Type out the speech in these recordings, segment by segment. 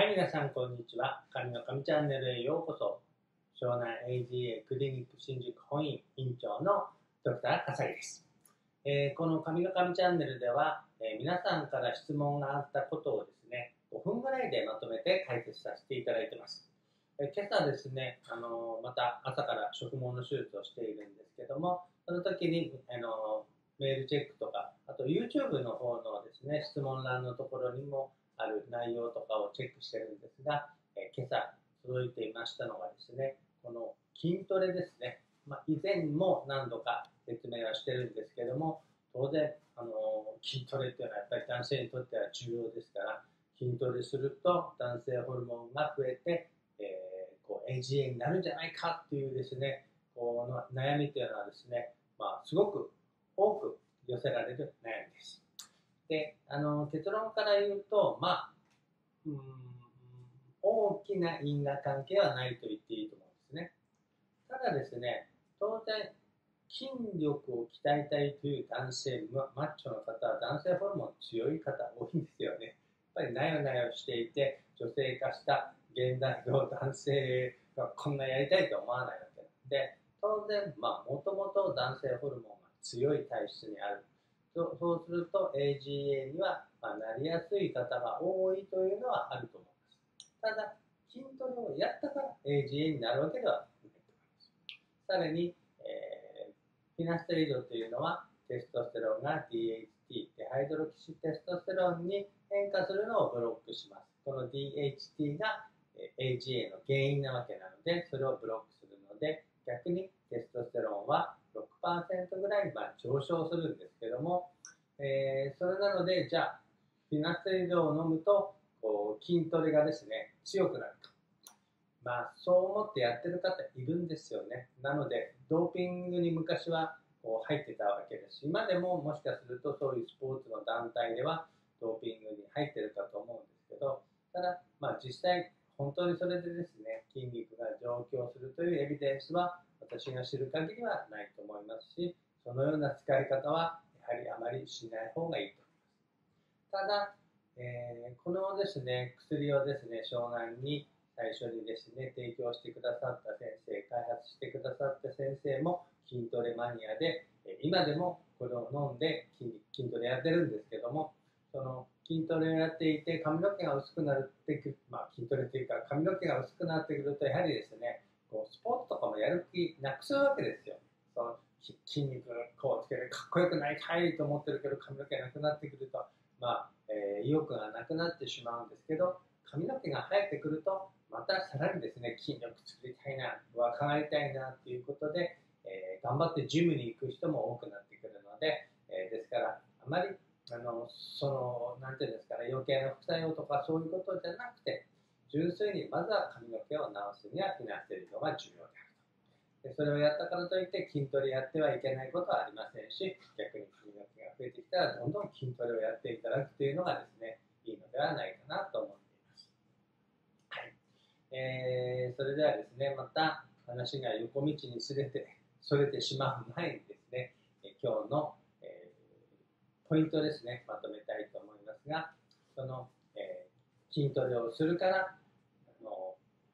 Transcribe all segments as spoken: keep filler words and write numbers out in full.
はい、皆さん、こんにちは。神の神チャンネルへようこそ。湘南 エージーエー クリニック新宿本院院長のドクター笠井です。えー、この神の神チャンネルでは、えー、皆さんから質問があったことをですね、ごふんぐらいでまとめて解説させていただいています。えー、今朝ですね、あのー、また朝から植毛の手術をしているんですけども、その時に、あのー、メールチェックとか、あと YouTube の方のですね、質問欄のところにもある内容とかをチェックしてるんですが、えー、今朝届いていましたのがですね、この筋トレですね。まあ、以前も何度か説明はしてるんですけども、当然、あの筋トレっていうのはやっぱり男性にとっては重要ですから、筋トレすると男性ホルモンが増えて、えー、こう エージーエー になるんじゃないかっていうですね、この悩みというのはですね、まあ、すごく多く寄せられる悩みです。で、あの結論から言うと、まあ、うーん大きな因果関係はないと言っていいと思うんですね。ただですね、当然、筋力を鍛えたいという男性、マッチョの方は男性ホルモン強い方多いんですよね。やっぱりなよなよしていて、女性化した現代の男性がこんなやりたいと思わないわけで、当然、まあ、もともと男性ホルモンが強い体質にある。そうすると エージーエー にはなりやすい方が多いというのはあると思います。ただ、筋トレをやったから エージーエー になるわけではないと思います。さらに、えー、フィナステリドというのはテストステロンが ディーエイチティー、デハイドロキシテストステロンに変化するのをブロックします。この ディーエイチティー が エージーエー の原因なわけなので、それをブロックするので、逆にテストステロンは ろくパーセント ぐらいまあ上昇するんですけども、えー、それなので、じゃあ、フィナステリドを飲むとこう筋トレがですね、強くなると。まあ、そう思ってやってる方いるんですよね。なので、ドーピングに昔はこう入ってたわけです。今でももしかするとそういうスポーツの団体ではドーピングに入ってるかと思うんですけど、ただ、まあ、実際、本当にそれでですね、筋肉が上京するというエビデンスは私が知る限りはないと思いますし、そのような使い方はやはりあまりしない方がいいと思います。ただ、えー、このですね、薬をですね、湘南に最初にですね、提供してくださった先生、開発してくださった先生も筋トレマニアで、今でもこれを飲んで 筋, 筋トレやってるんですけども、その筋トレをやっていて髪の毛が薄くなってくる、まあ、筋トレというか髪の毛が薄くなってくると、やはりですね、こうスポーツとかもやる気なくすわけですよ。その筋肉こうつけてかっこよくなりたいと思ってるけど、髪の毛がなくなってくると、まあえー、意欲がなくなってしまうんですけど、髪の毛が生えてくると、またさらにですね、筋力作りたいな、若返りたいなということで、えー、頑張ってジムに行く人も多くなってくるので、えー、ですから、あまり、あの、その、なんていうんですかね、余計な副作用とかそういうことじゃなくて、純粋にまずは髪の毛を治すにはフィナステリドが重要であると。でそれをやったからといって筋トレやってはいけないことはありませんし、逆に髪の毛が増えてきたらどんどん筋トレをやっていただくというのがですね、いいのではないかなと思っています。はい。えー、それではですね、また話が横道にすれて、それてしまう前にですね、今日の、えー、ポイントですね、まとめたいと思いますが、その、えー、筋トレをするから、あの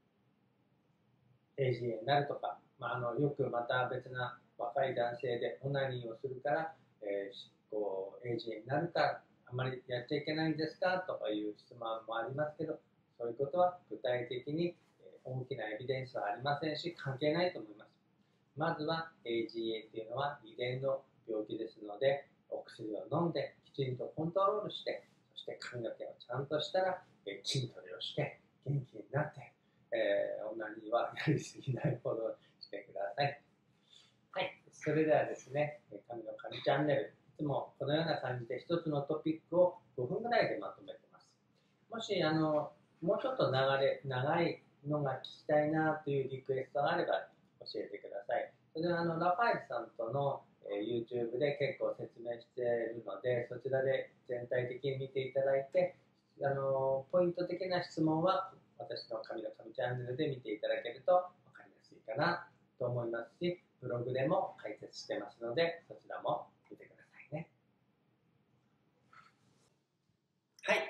エージーエー になるとか、まあ、あのよくまた別な若い男性でオナニーをするから、えー、こう エージーエー になるか、あまりやっちゃいけないんですかとかいう質問もありますけど、そういうことは具体的に大きなエビデンスはありませんし、関係ないと思います。まずは エージーエー というのは遺伝の病気ですので、お薬を飲んできちんとコントロールして、そして髪の毛をちゃんとしたら筋トレをして元気になって、えー、オナニーはやりすぎないほどしてください。はい、それではですね、神の神チャンネル、いつもこのような感じで一つのトピックをごふんぐらいでまとめてます。もしあのもうちょっと流れ長いのが聞きたいなというリクエストがあれば教えてください。それではあのラファエルさんとの、えー、YouTube で結構説明しているので、そちらで全体的に見ていただいて、あのポイント的な質問は私の神の神チャンネルで見ていただけると分かりやすいかなと思いますし、ブログでも解説してますので、そちらも見てくださいね。はい。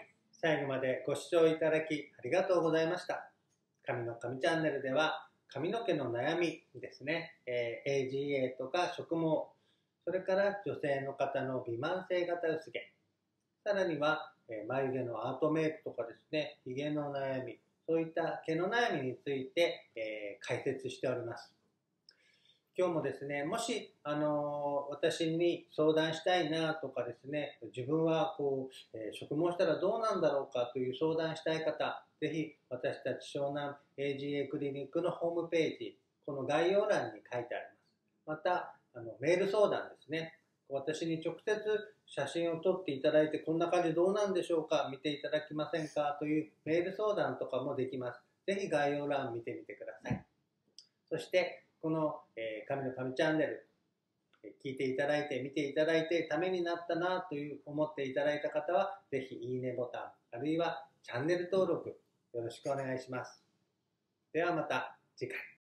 最後までご視聴いただきありがとうございました。髪の髪チャンネルでは髪の毛の悩みですね、えー、エージーエー とか植毛、それから女性の方の美慢性型薄毛、さらには、えー、眉毛のアートメイクとかですね、ひげの悩み、そういった毛の悩みについて、えー、解説しております。今日もですね、もし、あのー、私に相談したいなとかですね、自分はこう、えー、植毛したらどうなんだろうかという相談したい方、ぜひ私たち湘南 エージーエー クリニックのホームページ、この概要欄に書いてあります。また、あのメール相談ですね。私に直接写真を撮っていただいて、こんな感じどうなんでしょうか、見ていただけませんかというメール相談とかもできます。ぜひ概要欄を見てみてください。そして、この、えー、神の神チャンネル、聞いていただいて、見ていただいて、ためになったなという思っていただいた方は、ぜひいいねボタン、あるいはチャンネル登録、よろしくお願いします。ではまた次回。